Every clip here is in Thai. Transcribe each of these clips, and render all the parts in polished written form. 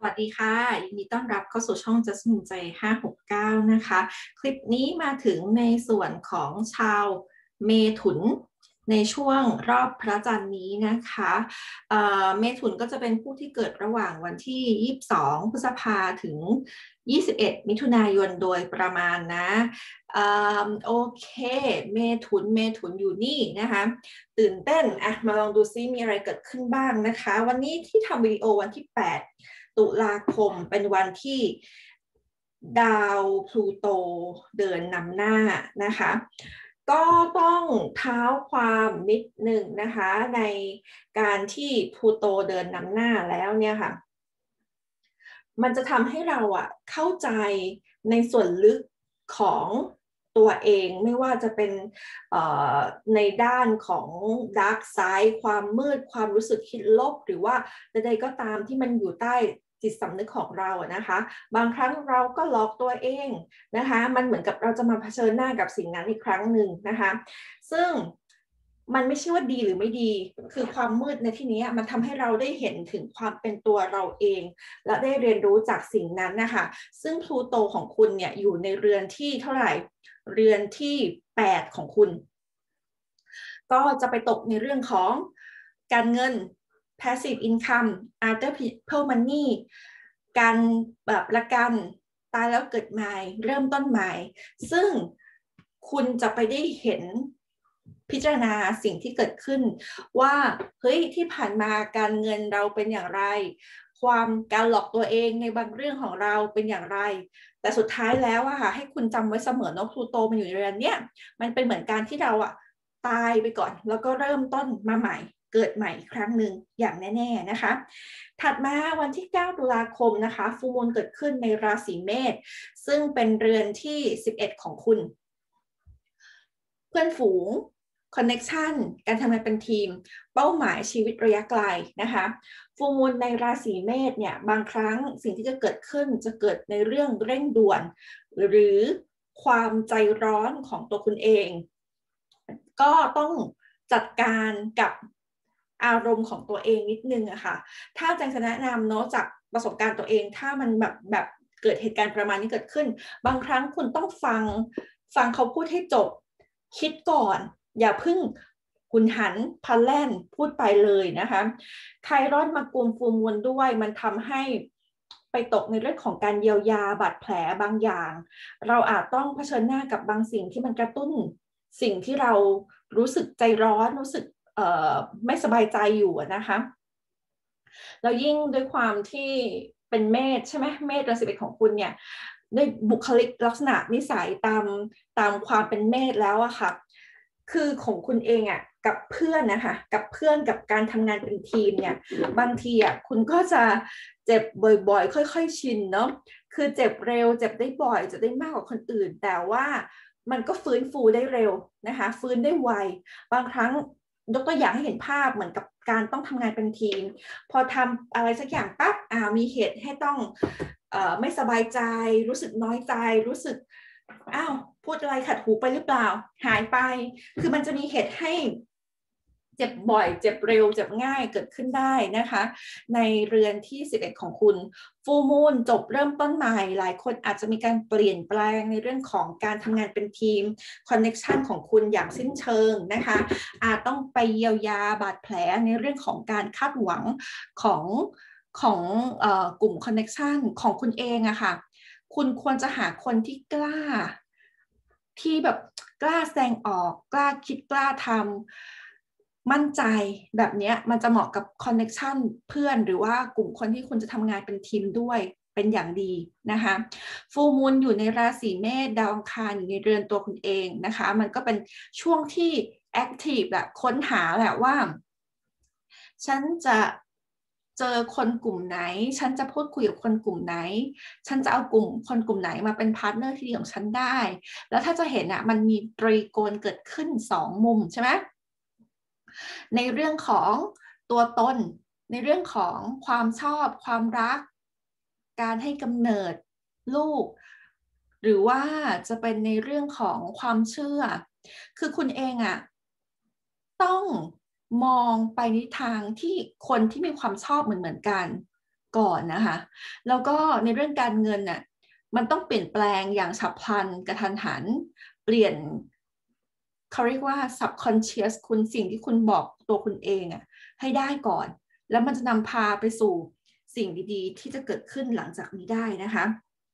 สวัสดีค่ะยินดีต้อนรับเข้าสู่ช่อง Jasmine ใจ569นะคะคลิปนี้มาถึงในส่วนของชาวเมถุนในช่วงรอบพระจันทร์นี้นะคะเมถุนก็จะเป็นผู้ที่เกิดระหว่างวันที่22พฤษภาถึง21มิถุนายนโดยประมาณนะโอเคเมถุนอยู่นี่นะคะตื่นเต้นมาลองดูซิมีอะไรเกิดขึ้นบ้างนะคะวันนี้ที่ทำวิดีโอวันที่8ตุลาคมเป็นวันที่ดาวพลูโตเดินนำหน้านะคะก็ต้องเท้าความนิดหนึ่งนะคะในการที่พลูโตเดินนำหน้าแล้วเนี่ยค่ะมันจะทำให้เราเข้าใจในส่วนลึกของตัวเองไม่ว่าจะเป็นในด้านของดาร์กไซด์ความมืดความรู้สึกคิดลบหรือว่าใดๆก็ตามที่มันอยู่ใต้จิตสำนึกของเรานะคะบางครั้งเราก็หลอกตัวเองนะคะมันเหมือนกับเราจะมาเผชิญหน้ากับสิ่งนั้นอีกครั้งหนึ่งนะคะซึ่งมันไม่ใช่ว่าดีหรือไม่ดีคือความมืดในที่นี้มันทำให้เราได้เห็นถึงความเป็นตัวเราเองและได้เรียนรู้จากสิ่งนั้นนะคะซึ่งพลูโตของคุณเนี่ยอยู่ในเรือนที่เท่าไหร่เรือนที่8ของคุณก็จะไปตกในเรื่องของการเงิน passive income other people money การแบบประกันตายแล้วเกิดใหม่เริ่มต้นใหม่ซึ่งคุณจะไปได้เห็นพิจารณาสิ่งที่เกิดขึ้นว่าเฮ้ยที่ผ่านมาการเงินเราเป็นอย่างไรความการหลอกตัวเองในบางเรื่องของเราเป็นอย่างไรแต่สุดท้ายแล้วให้คุณจำไว้เสมอนะพลูโตมันอยู่ในเรือนเนี้ยมันเป็นเหมือนการที่เราตายไปก่อนแล้วก็เริ่มต้นมาใหม่เกิดใหม่อีกครั้งหนึ่งอย่างแน่ๆนะคะถัดมาวันที่9ตุลาคมนะคะฟูลมูนเกิดขึ้นในราศีเมษซึ่งเป็นเรือนที่11ของคุณเพื่อนฝูงคอนเน็กชันการทำงานเป็นทีมเป้าหมายชีวิตระยะไกลนะคะฟูลมูนในราศีเมษเนี่ยบางครั้งสิ่งที่จะเกิดขึ้นจะเกิดในเรื่องเร่งด่วนหรือความใจร้อนของตัวคุณเองก็ต้องจัดการกับอารมณ์ของตัวเองนิดนึงอะค่ะถ้าจังจะแนะนำเนาะจากประสบการณ์ตัวเองถ้ามันแบบเกิดเหตุการณ์ประมาณนี้เกิดขึ้นบางครั้งคุณต้องฟังเขาพูดให้จบคิดก่อนอย่าพึ่งหุนหันพลันแล่นพูดไปเลยนะคะไครอนมากุมฟูมูลด้วยมันทำให้ไปตกในเรื่องของการเยียวยาบาดแผลบางอย่างเราอาจต้องเผชิญหน้ากับบางสิ่งที่มันกระตุ้นสิ่งที่เรารู้สึกใจร้อนรู้สึกไม่สบายใจอยู่นะคะแล้วยิ่งด้วยความที่เป็นเมษใช่ไหมเมษเดือน11ของคุณเนี่ยด้วยบุคลิกลักษณะนิสัยตามความเป็นเมษแล้วอะค่ะคือของคุณเองกับเพื่อนนะคะกับเพื่อนกับการทำงานเป็นทีมเนี่ยบางทีคุณก็จะเจ็บบ่อยๆค่อยๆชินเนาะคือเจ็บเร็วเจ็บได้บ่อยจะได้มากกว่าคนอื่นแต่ว่ามันก็ฟื้นฟูได้เร็วนะคะฟื้นได้ไวบางครั้งยกตัวอย่างให้เห็นภาพเหมือนกับการต้องทำงานเป็นทีมพอทำอะไรสักอย่างปั๊บมีเหตุให้ต้องไม่สบายใจรู้สึกน้อยใจรู้สึกพูดอะไรขัดหูไปหรือเปล่าหายไปคือมันจะมีเหตุให้เจ็บบ่อยเจ็บเร็วเจ็บง่ายเกิดขึ้นได้นะคะในเรือนที่11ของคุณฟูลมูนจบเริ่มต้นใหม่หลายคนอาจจะมีการเปลี่ยนแปลงในเรื่องของการทำงานเป็นทีมคอนเน็กชันของคุณอย่างสิ้นเชิงนะคะอาจต้องไปเยียวยาบาดแผลในเรื่องของการคาดหวังของกลุ่มคอนเน็กชันของคุณเองอะค่ะคุณควรจะหาคนที่กล้าที่แบบกล้าแสดงออกกล้าคิดกล้าทำมั่นใจแบบนี้มันจะเหมาะกับคอนเน็กชันเพื่อนหรือว่ากลุ่มคนที่คุณจะทำงานเป็นทีมด้วยเป็นอย่างดีนะคะฟูลมูนอยู่ในราศีเมษดาวอังคารอยู่ในเรือนตัวคุณเองนะคะมันก็เป็นช่วงที่แอคทีฟแบบค้นหาแหละว่าฉันจะเจอคนกลุ่มไหนฉันจะพูดคุยกับคนกลุ่มไหนฉันจะเอาคนกลุ่มไหนมาเป็นพาร์ทเนอร์ที่ดีของฉันได้แล้วถ้าจะเห็นมันมีตรีโกณเกิดขึ้น2 มุมใช่ไหมในเรื่องของตัวตนในเรื่องของความชอบความรักการให้กำเนิดลูกหรือว่าจะเป็นในเรื่องของความเชื่อคือคุณเองต้องมองไปในทางที่คนที่มีความชอบเหมือนกันก่อนนะคะแล้วก็ในเรื่องการเงินน่ะมันต้องเปลี่ยนแปลงอย่างฉับพลันกระทันหันเปลี่ยนเขาเรียกว่า subconscious คุณสิ่งที่คุณบอกตัวคุณเองอ่ะให้ได้ก่อนแล้วมันจะนำพาไปสู่สิ่งดีๆที่จะเกิดขึ้นหลังจากนี้ได้นะคะ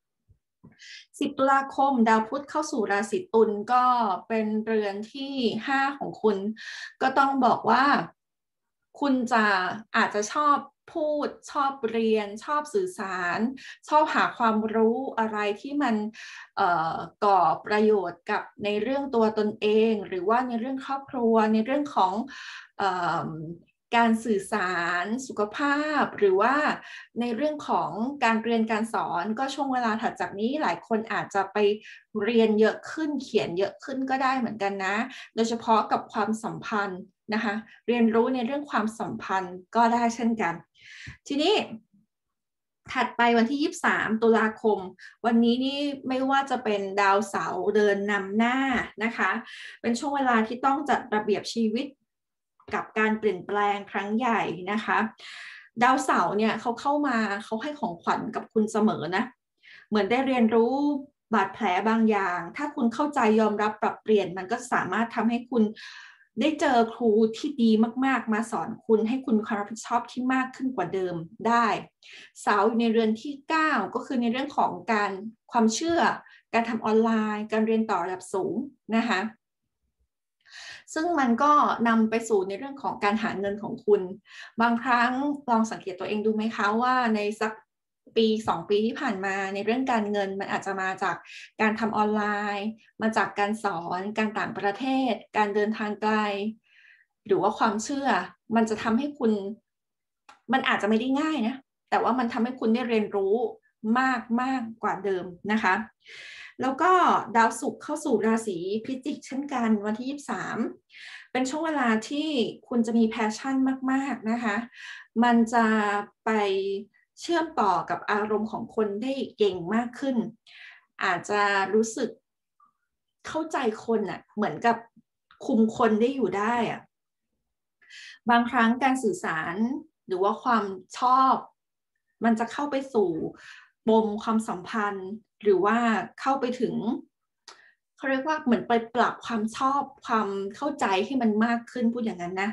10ตุลาคมดาวพุธเข้าสู่ราศีตุลก็เป็นเรือนที่5ของคุณก็ต้องบอกว่าคุณจะอาจจะชอบพูดชอบเรียนชอบสื่อสารชอบหาความรู้อะไรที่มันก่อประโยชน์กับในเรื่องตัวตนเองหรือว่าในเรื่องครอบครัวในเรื่องของเอ่อการสื่อสารสุขภาพหรือว่าในเรื่องของการเรียนการสอนก็ช่วงเวลาถัดจากนี้หลายคนอาจจะไปเรียนเยอะขึ้นเขียนเยอะขึ้นก็ได้เหมือนกันนะโดยเฉพาะกับความสัมพันธ์นะคะเรียนรู้ในเรื่องความสัมพันธ์ก็ได้เช่นกันทีนี้ถัดไปวันที่23ตุลาคมวันนี้นี่ไม่ว่าจะเป็นดาวเสาร์เดินนำหน้านะคะเป็นช่วงเวลาที่ต้องจัดระเบียบชีวิตกับการเปลี่ยนแปลงครั้งใหญ่นะคะดาวเสาร์เนี่ยเขาเข้ามาเขาให้ของขวัญกับคุณเสมอนะเหมือนได้เรียนรู้บาดแผลบางอย่างถ้าคุณเข้าใจยอมรับปรับเปลี่ยนมันก็สามารถทำให้คุณได้เจอครูที่ดีมากๆมาสอนคุณให้คุณความรับผิดชอบที่มากขึ้นกว่าเดิมได้เสาอยู่ในเรือนที่9ก็คือในเรื่องของการความเชื่อการทำออนไลน์การเรียนต่อระดับสูงนะคะซึ่งมันก็นำไปสู่ในเรื่องของการหาเงินของคุณบางครั้งลองสังเกตตัวเองดูไหมคะว่าในสักปี2 ปีที่ผ่านมาในเรื่องการเงินมันอาจจะมาจากการทำออนไลน์มาจากการสอนการต่างประเทศการเดินทางไกลหรือว่าความเชื่อมันจะทำให้คุณมันอาจจะไม่ได้ง่ายนะแต่ว่ามันทำให้คุณได้เรียนรู้มากกว่าเดิมนะคะแล้วก็ดาวศุกร์เข้าสู่ราศีพิจิกเช่นกันวันที่23เป็นช่วงเวลาที่คุณจะมีแพชชั่นมากๆนะคะมันจะไปเชื่อมต่อกับอารมณ์ของคนได้เก่งมากขึ้นอาจจะรู้สึกเข้าใจคนอ่ะเหมือนกับคุมคนได้อยู่ได้อ่ะบางครั้งการสื่อสารหรือว่าความชอบมันจะเข้าไปสู่ปมความสัมพันธ์หรือว่าเข้าไปถึงเขาเรียกว่าเหมือนไปปรับความชอบความเข้าใจให้มันมากขึ้นพูดอย่างนั้นนะ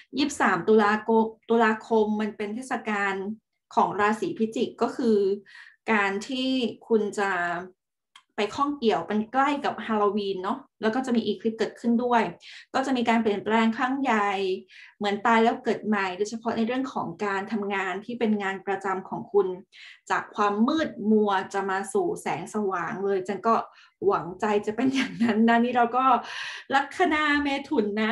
23ตุลาคมมันเป็นเทศกาลของราศีพิจิกก็คือการที่คุณจะไปข้องเกี่ยวเป็นใกล้กับฮาโลวีนเนาะแล้วก็จะมีอีคลิปเกิดขึ้นด้วยก็จะมีการเปลี่ยนแปลงครั้งใหญ่เหมือนตายแล้วเกิดใหม่โดยเฉพาะในเรื่องของการทำงานที่เป็นงานประจำของคุณจากความมืดมัวจะมาสู่แสงสว่างเลยจันก็หวังใจจะเป็นอย่างนั้นนะนี่เราก็ลัคนาเมถุนนะ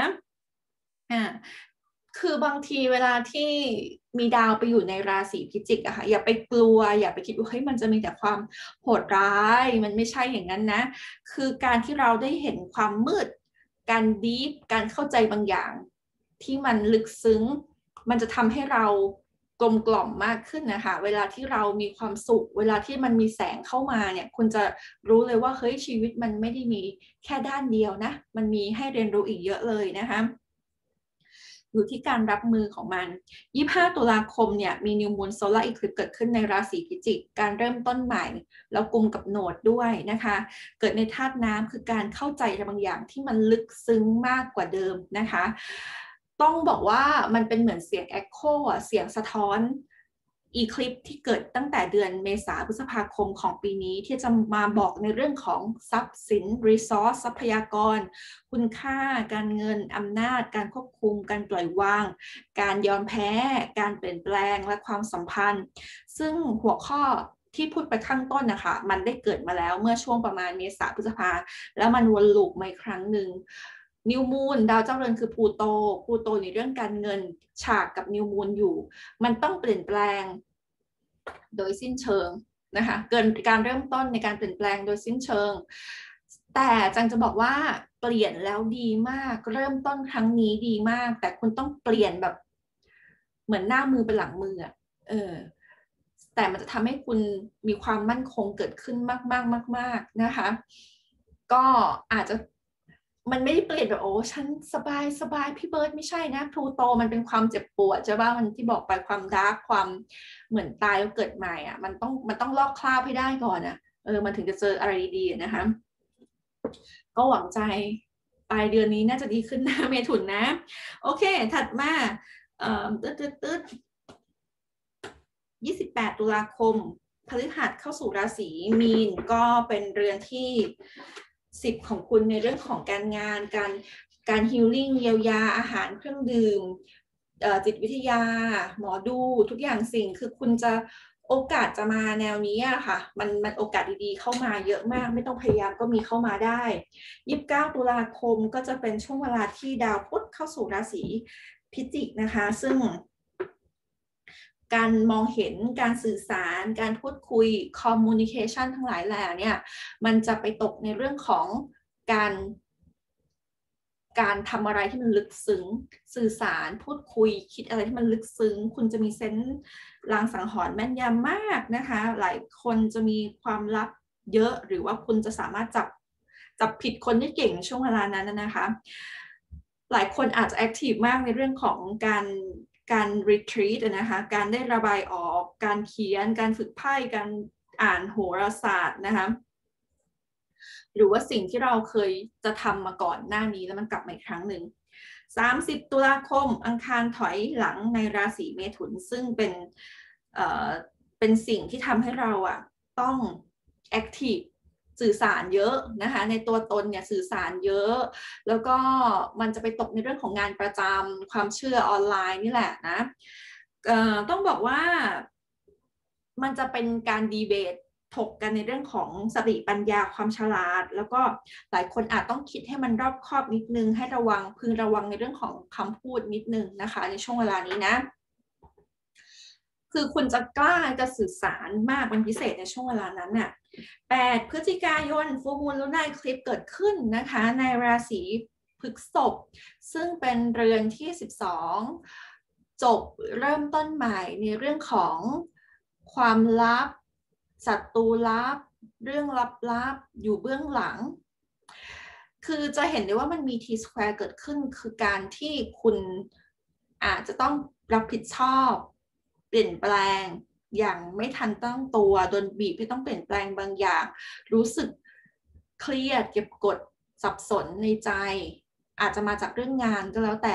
คือบางทีเวลาที่มีดาวไปอยู่ในราศีพิจิกอะค่ะอย่าไปกลัวอย่าไปคิดว่าเฮ้ยมันจะมีแต่ความโหดร้ายมันไม่ใช่อย่างนั้นนะคือการที่เราได้เห็นความมืดการดีฟการเข้าใจบางอย่างที่มันลึกซึ้งมันจะทำให้เรากลมกล่อมมากขึ้นนะคะเวลาที่เรามีความสุขเวลาที่มันมีแสงเข้ามาเนี่ยคุณจะรู้เลยว่าเฮ้ยชีวิตมันไม่ได้มีแค่ด้านเดียวนะมันมีให้เรียนรู้อีกเยอะเลยนะคะอยู่ที่การรับมือของมัน25ตุลาคมเนี่ยมีนิวมูนโซลาร์อีคลิปเกิดขึ้นในราศีพิจิกการเริ่มต้นใหม่แล้วกุมกับโนดด้วยนะคะเกิดในธาตุน้ำคือการเข้าใจบางอย่างที่มันลึกซึ้งมากกว่าเดิมนะคะต้องบอกว่ามันเป็นเหมือนเสียง Echo เสียงสะท้อนอีคลิปที่เกิดตั้งแต่เดือนเมษาพฤษภาคมของปีนี้ที่จะมาบอกในเรื่องของทรัพย์สิน resource ทรัพยากรคุณค่าการเงินอำนาจการควบคุมการปล่อยวางการยอมแพ้การเปลี่ยนแปลงและความสัมพันธ์ซึ่งหัวข้อที่พูดไปข้างต้นนะคะมันได้เกิดมาแล้วเมื่อช่วงประมาณเมษาพฤษภาแล้วมันวนลูปมาอีกครั้งหนึ่งนิวมูนดาวเจ้าเรือนคือพลูโตในเรื่องการเงินฉากกับนิวมูนอยู่มันต้องเปลี่ยนแปลงโดยสิ้นเชิงนะคะเกินการเริ่มต้นในการเปลี่ยนแปลงโดยสิ้นเชิงแต่จังจะบอกว่าเปลี่ยนแล้วดีมากเริ่มต้นครั้งนี้ดีมากแต่คุณต้องเปลี่ยนแบบเหมือนหน้ามือเป็นหลังมืออ่ะเออแต่มันจะทำให้คุณมีความมั่นคงเกิดขึ้นมากๆนะคะก็อาจจะมันไม่ได้เปลี่ยนแบบโอ้ฉันสบายสบายพี่เบิร์ดไม่ใช่นะพลูโตมันเป็นความเจ็บปวดใช่ป่ะมันที่บอกไปความดาร์กความเหมือนตายแล้วเกิดใหม่อ่ะมันต้องลอกคราบให้ได้ก่อนอ่ะมันถึงจะเจออะไรดีๆนะคะก็หวังใจปลายเดือนนี้น่าจะดีขึ้นนะเมถุนนะโอเคถัดมาตึ๊ด28 ตุลาคมพฤหัสเข้าสู่ราศีมีนก็เป็นเรือนที่10ของคุณในเรื่องของการงานการฮีลลิ่งเยียวยาอาหารเครื่องดื่มจิตวิทยาหมอดูทุกอย่างสิ่งคือคุณจะโอกาสจะมาแนวนี้อะค่ะมันโอกาสดีๆเข้ามาเยอะมากไม่ต้องพยายามก็มีเข้ามาได้29 ตุลาคมก็จะเป็นช่วงเวลาที่ดาวพุธเข้าสู่ราศีพิจิกนะคะซึ่งการมองเห็นการสื่อสารการพูดคุย communication ทั้งหลายแหล่เนี่ยมันจะไปตกในเรื่องของการทำอะไรที่มันลึกซึ้งสื่อสารพูดคุยคิดอะไรที่มันลึกซึ้งคุณจะมีเซนส์ลางสังหรณ์แม่นยำมากนะคะหลายคนจะมีความลับเยอะหรือว่าคุณจะสามารถจับผิดคนได้เก่งในช่วงเวลานั้นนะคะหลายคนอาจจะแอคทีฟมากในเรื่องของการรีทรีตนะคะการได้ระบายออกการเขียนการฝึกไพ่การอ่านโหราศาสตร์นะคะหรือว่าสิ่งที่เราเคยจะทำมาก่อนหน้านี้แล้วมันกลับมาอีกครั้งหนึ่ง30 ตุลาคมอังคารถอยหลังในราศีเมถุนซึ่งเป็นสิ่งที่ทำให้เราต้องแอคทีฟสื่อสารเยอะนะคะในตัวตนเนี่ยสื่อสารเยอะแล้วก็มันจะไปตกในเรื่องของงานประจำความเชื่อออนไลน์นี่แหละนะต้องบอกว่ามันจะเป็นการดีเบตถกกันในเรื่องของสติปัญญาความฉลาดแล้วก็หลายคนอาจต้องคิดให้มันรอบคอบนิดนึงให้พึงระวังในเรื่องของคำพูดนิดนึงนะคะในช่วงเวลานี้นะคือคุณจะกล้าจะสื่อสารมากเป็นพิเศษในช่วงเวลานั้นน่ะ8 พฤศจิกายนฟูลมูนลูน่าคลิปเกิดขึ้นนะคะในราศีพฤษภซึ่งเป็นเรือนที่12จบเริ่มต้นใหม่ในเรื่องของความลับศัตรูลับเรื่องลับๆอยู่เบื้องหลังคือจะเห็นได้ว่ามันมี T square เกิดขึ้นคือการที่คุณอาจจะต้องรับผิดชอบเปลี่ยนแปลงอย่างไม่ทันตั้งตัวโดนบีบให้ต้องเปลี่ยนแปลงบางอย่างรู้สึกเครียดเก็บกดสับสนในใจอาจจะมาจากเรื่องงานก็แล้ว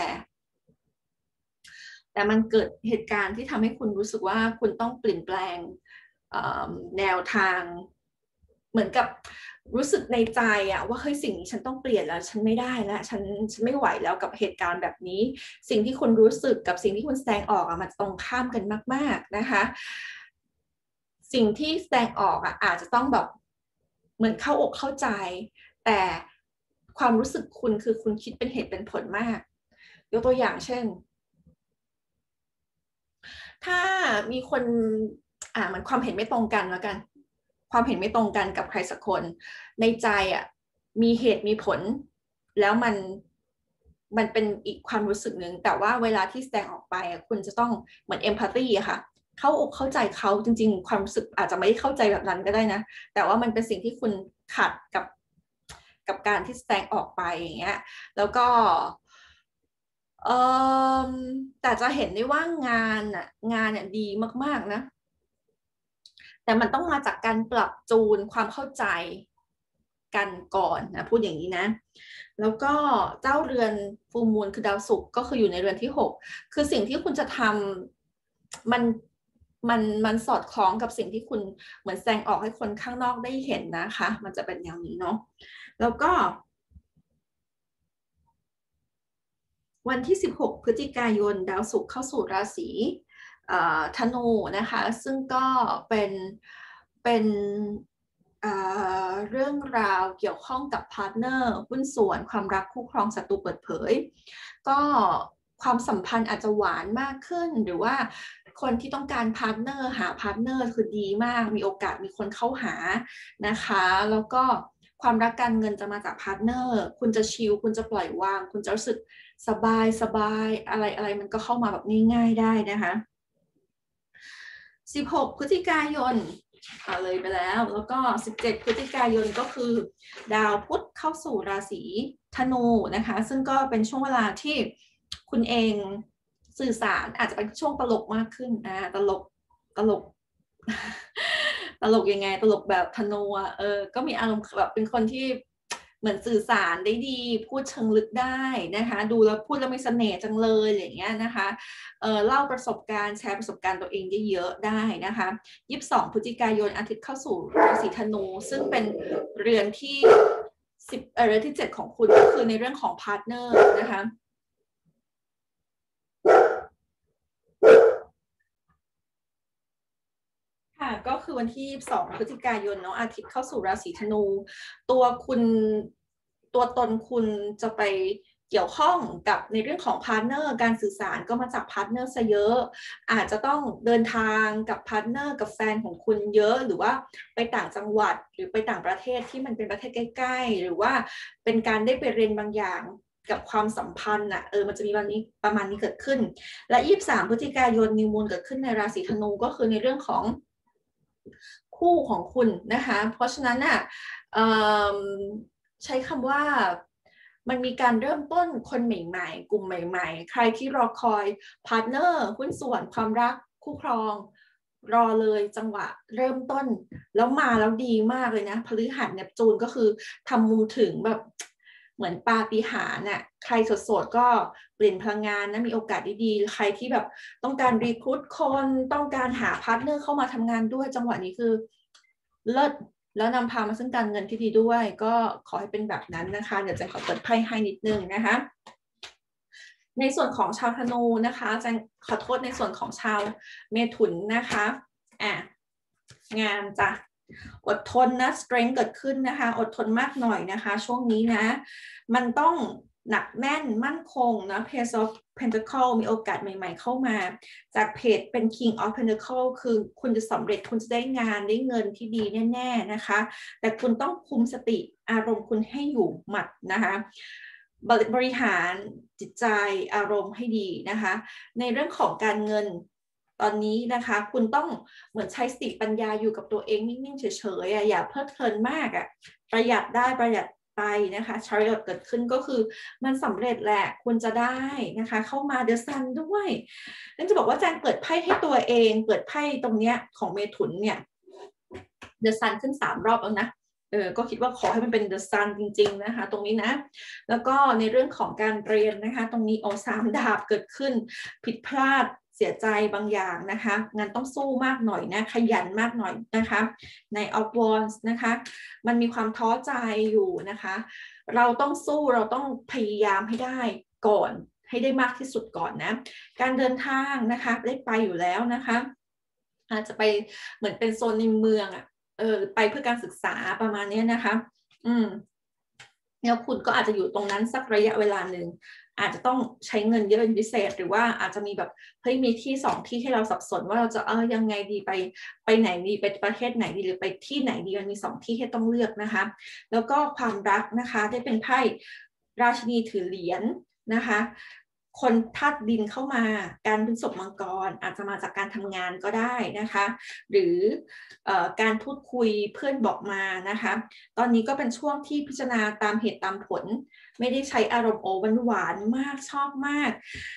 แต่มันเกิดเหตุการณ์ที่ทำให้คุณรู้สึกว่าคุณต้องเปลี่ยนแปลงแนวทางเหมือนกับรู้สึกในใจว่าเฮ้ยสิ่งนี้ฉันต้องเปลี่ยนแล้วฉันไม่ได้แล้วฉันไม่ไหวแล้วกับเหตุการณ์แบบนี้สิ่งที่คุณรู้สึกกับสิ่งที่คุณแสดงออกมันตรงข้ามกันมากๆนะคะสิ่งที่แสดงออกอาจจะต้องแบบเหมือนเข้าอกเข้าใจแต่ความรู้สึกคุณคือคุณคิดเป็นเหตุเป็นผลมากยกตัวอย่างเช่นถ้ามีคนมันความเห็นไม่ตรงกันแล้วกันความเห็นไม่ตรงกันกับใครสักคนในใจมีเหตุมีผลแล้วมันเป็นอีกความรู้สึกหนึ่งแต่ว่าเวลาที่แสดงออกไปคุณจะต้องเหมือนเอมพัตตีอะค่ะเข้าอกเข้าใจเขาจริงๆความรู้สึกอาจจะไม่ได้เข้าใจแบบนั้นก็ได้นะแต่ว่ามันเป็นสิ่งที่คุณขัดกับการที่แสดงออกไปอย่างเงี้ยแล้วก็เอ่แต่จะเห็นได้ว่งานดีมากๆนะแต่มันต้องมาจากการปรับจูนความเข้าใจกันก่อนนะพูดอย่างนี้นะแล้วก็เจ้าเรือนฟูลมูนคือดาวศุกร์ก็คืออยู่ในเรือนที่6คือสิ่งที่คุณจะทำมันสอดคล้องกับสิ่งที่คุณเหมือนแสดงออกให้คนข้างนอกได้เห็นนะคะมันจะเป็นอย่างนี้เนาะแล้วก็วันที่16 พฤศจิกายนดาวศุกร์เข้าสู่ราศีธนูนะคะซึ่งก็เป็นเรื่องราวเกี่ยวข้องกับพาร์ทเนอร์หุ้นส่วนความรักคู่ครองศัตรูเปิดเผยก็ความสัมพันธ์อาจจะหวานมากขึ้นหรือว่าคนที่ต้องการพาร์ทเนอร์หาพาร์ทเนอร์คือดีมากมีโอกาสมีคนเข้าหานะคะแล้วก็ความรักการเงินจะมาจากพาร์ทเนอร์คุณจะชิลคุณจะปล่อยวางคุณจะรู้สึกสบายอะไรมันก็เข้ามาแบบง่ายๆได้นะคะ16 พฤศจิกายนเลยไปแล้วก็17พฤศจิกายนก็คือดาวพุธเข้าสู่ราศีธนูนะคะซึ่งก็เป็นช่วงเวลาที่คุณเองสื่อสารอาจจะเป็นช่วงตลกมากขึ้นตลกตลกยังไงตลกแบบธนูก็มีอารมณ์แบบเป็นคนที่เหมือนสื่อสารได้ดีพูดเชิงลึกได้นะคะดูแล้วพูดแล้วมีเสน่ห์จังเลยอย่างเงี้ยนะคะเล่าประสบการณ์แชร์ประสบการณ์ตัวเองได้เยอะได้นะคะ22พฤศจิกายนอาทิตย์เข้าสู่ราศีธนูซึ่งเป็นเรือนที่เรือนที่7ของคุณก็คือในเรื่องของพาร์ทเนอร์นะคะก็คือวันที่22พฤศจิกายนเนาะอาทิตย์เข้าสู่ราศีธนูตัวคุณตัวตนคุณจะไปเกี่ยวข้องกับในเรื่องของพาร์ทเนอร์การสื่อสารก็มาจากพาร์ทเนอร์ซะเยอะอาจจะต้องเดินทางกับพาร์ทเนอร์กับแฟนของคุณเยอะหรือว่าไปต่างจังหวัดหรือไปต่างประเทศที่มันเป็นประเทศใกล้ๆหรือว่าเป็นการได้ไปเรียนบางอย่างกับความสัมพันธ์มันจะมีวันนี้ประมาณนี้เกิดขึ้นและ23พฤศจิกายนนิวมูนเกิดขึ้นในราศีธนูก็คือในเรื่องของคู่ของคุณนะคะเพราะฉะนั้นใช้คำว่ามันมีการเริ่มต้นคนใหม่ๆกลุ่มใหม่ๆใครที่รอคอยพาร์ทเนอร์หุ้นส่วนความรักคู่ครองรอเลยจังหวะเริ่มต้นแล้วมาแล้วดีมากเลยนะพฤหัสเนปจูนก็คือทำมุมถึงแบบเหมือนปาฏิหาริย์น่ะใครโสดๆก็เปลี่ยนพลังงานนะมีโอกาสดีๆใครที่แบบต้องการรีครูทคนต้องการหาพาร์ทเนอร์เข้ามาทำงานด้วยจังหวะนี้คือเลิศแล้วนำพามาซึ่งการเงินที่ดีด้วยก็ขอให้เป็นแบบนั้นนะคะเดี๋ยวจะขอเปิดไพ่ให้นิดนึงนะคะในส่วนของชาวธนูนะคะจะขอโทษในส่วนของชาวเมถุนนะคะงานจ้ะอดทนนะ strength เกิดขึ้นนะคะอดทนมากหน่อยนะคะช่วงนี้นะมันต้องหนักแน่นมั่นคงนะ Page of Pentacle มีโอกาสใหม่ๆเข้ามาจากเพจเป็น King of Pentacle คือคุณจะสำเร็จคุณจะได้งานได้เงินที่ดีแน่ๆนะคะแต่คุณต้องคุมสติอารมณ์คุณให้อยู่หมัดนะคะบริหารจิตใจอารมณ์ให้ดีนะคะในเรื่องของการเงินตอนนี้นะคะคุณต้องเหมือนใช้สติปัญญาอยู่กับตัวเองนิ่งๆเฉยๆอย่าเพลิดเพลินมากประหยัดได้ประหยัดไปนะคะชาริอตเกิดขึ้นก็คือมันสำเร็จแหละคุณจะได้นะคะเข้ามาเดอะซันด้วยนั่นจะบอกว่าแจงเปิดไพ่ให้ตัวเองเปิดไพ่ตรงเนี้ยของเมถุนเนี่ยเดอะซันขึ้น3 รอบแล้วนะก็คิดว่าขอให้มันเป็นเดอะซันจริงๆนะคะตรงนี้นะแล้วก็ในเรื่องของการเรียนนะคะตรงนี้3 ดาบเกิดขึ้นผิดพลาดเสียใจบางอย่างนะคะงานต้องสู้มากหน่อยนะขยันมากหน่อยนะคะในออฟวอนส์นะคะมันมีความท้อใจอยู่นะคะเราต้องสู้เราต้องพยายามให้ได้ก่อนให้ได้มากที่สุดก่อนนะการเดินทางนะคะได้ไปอยู่แล้วนะคะอาจจะไปเหมือนเป็นโซนในเมืองไปเพื่อการศึกษาประมาณนี้นะคะแล้วคุณก็อาจจะอยู่ตรงนั้นสักระยะเวลาหนึ่งอาจจะต้องใช้เงินเยอะเป็นพิเศษหรือว่าอาจจะมีแบบเฮ้ยมีที่2 ที่ให้เราสับสนว่าเราจะยังไงดีไปไหนดีไปประเทศไหนดีหรือไปที่ไหนดีมันมี2 ที่ให้ต้องเลือกนะคะแล้วก็ความรักนะคะได้เป็นไพ่ราชินีถือเหรียญนะคะคนธาตุดินเข้ามาการพฤษภมังกรอาจจะมาจากการทำงานก็ได้นะคะหรือการพูดคุยเพื่อนบอกมานะคะตอนนี้ก็เป็นช่วงที่พิจารณาตามเหตุตามผลไม่ได้ใช้อารมณ์หวานมากชอบมาก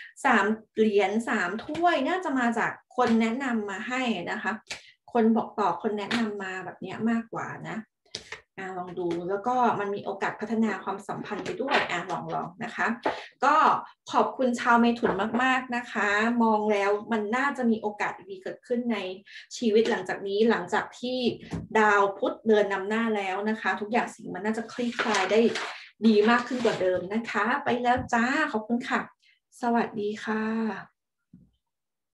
3 เหรียญ3 ถ้วยน่าจะมาจากคนแนะนำมาให้นะคะคนบอกต่อคนแนะนำมาแบบนี้มากกว่านะลองดูแล้วก็มันมีโอกาสพัฒนาความสัมพันธ์ไปด้วยลองนะคะก็ขอบคุณชาวเมถุนมากๆนะคะมองแล้วมันน่าจะมีโอกาสดีเกิดขึ้นในชีวิตหลังจากนี้หลังจากที่ดาวพุธเดินนำหน้าแล้วนะคะทุกอย่างสิ่งมันน่าจะคลี่คลายได้ดีมากขึ้นกว่าเดิมนะคะไปแล้วจ้าขอบคุณค่ะสวัสดีค่ะ